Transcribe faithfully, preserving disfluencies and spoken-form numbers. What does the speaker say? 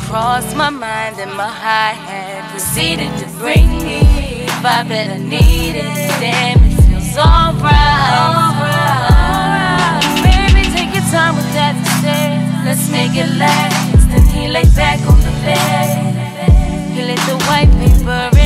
crossed my mind and my hi-hat proceeded to bring me a vibe that I needed. Damn, it feels alright. Alright. Baby, take your time with that to say. Let's make it last. Then he lay back on the bed. He lit the white paper